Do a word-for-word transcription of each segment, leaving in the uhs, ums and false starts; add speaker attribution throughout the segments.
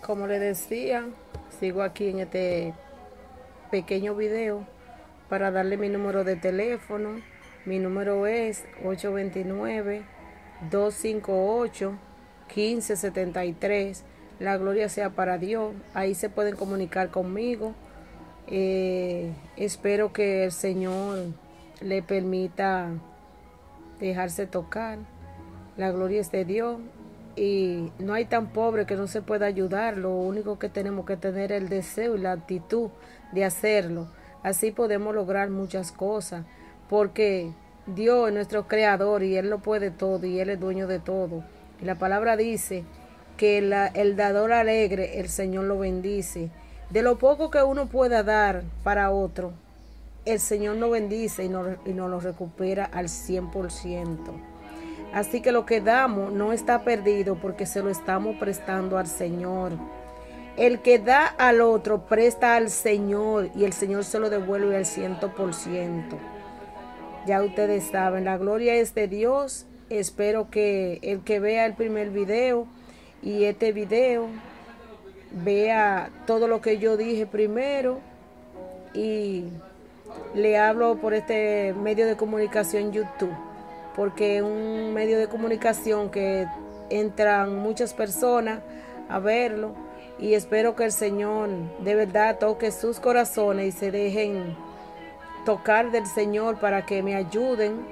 Speaker 1: Como le decía, sigo aquí en este pequeño video para darle mi número de teléfono. Mi número es ocho dos nueve, dos cinco ocho, uno cinco siete tres. La gloria sea para Dios. Ahí se pueden comunicar conmigo. Eh, espero que el Señor le permita dejarse tocar. La gloria es de Dios. Y no hay tan pobre que no se pueda ayudar. Lo único que tenemos que tener es el deseo y la actitud de hacerlo. Así podemos lograr muchas cosas, porque Dios es nuestro creador y Él lo puede todo y Él es dueño de todo. Y la palabra dice que la, el dador alegre, el Señor lo bendice. De lo poco que uno pueda dar para otro, el Señor nos bendice y nos, y nos lo recupera al cien por ciento. Así que lo que damos no está perdido, porque se lo estamos prestando al Señor. El que da al otro presta al Señor y el Señor se lo devuelve al ciento por ciento. Ya ustedes saben, la gloria es de Dios. Espero que el que vea el primer video y este video vea todo lo que yo dije primero, y le hablo por este medio de comunicación YouTube, porque es un medio de comunicación que entran muchas personas a verlo, y espero que el Señor de verdad toque sus corazones y se dejen tocar del Señor para que me ayuden.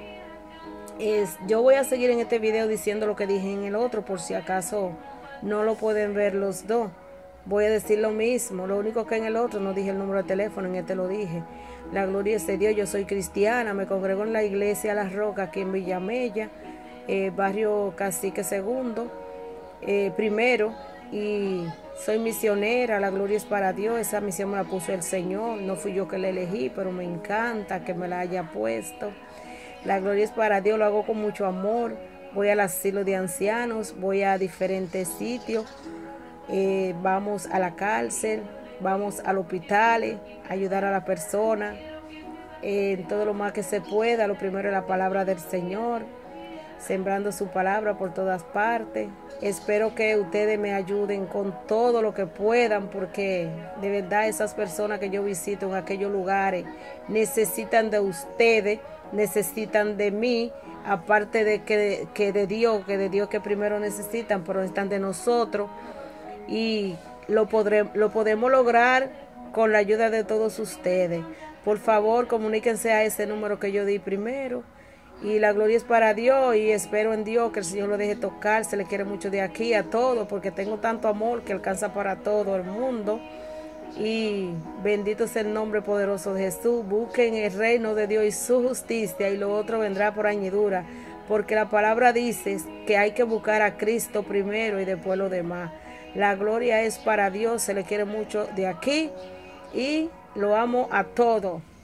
Speaker 1: Es, yo voy a seguir en este video diciendo lo que dije en el otro, por si acaso no lo pueden ver los dos. Voy a decir lo mismo, lo único que en el otro no dije el número de teléfono, en este lo dije. La gloria es de Dios. Yo soy cristiana, me congrego en la iglesia La Roca, aquí en Villamella, eh, barrio Cacique Segundo, eh, primero, y soy misionera. La gloria es para Dios. Esa misión me la puso el Señor, no fui yo que la elegí, pero me encanta que me la haya puesto. La gloria es para Dios, lo hago con mucho amor. Voy al asilo de ancianos, voy a diferentes sitios, eh, vamos a la cárcel, vamos al hospital, ayudar a la persona, eh, en todo lo más que se pueda. Lo primero es la palabra del Señor, sembrando su palabra por todas partes. Espero que ustedes me ayuden con todo lo que puedan, porque de verdad esas personas que yo visito en aquellos lugares necesitan de ustedes, necesitan de mí, aparte de que, que de Dios, que de Dios que primero necesitan, pero están de nosotros, y lo, podré, lo podemos lograr con la ayuda de todos ustedes. Por favor, comuníquense a ese número que yo di primero. Y la gloria es para Dios, y espero en Dios que el Señor lo deje tocar. Se le quiere mucho de aquí a todos, porque tengo tanto amor que alcanza para todo el mundo. Y bendito sea el nombre poderoso de Jesús. Busquen el reino de Dios y su justicia, y lo otro vendrá por añadidura, porque la palabra dice que hay que buscar a Cristo primero y después lo demás. La gloria es para Dios, se le quiere mucho de aquí y lo amo a todos.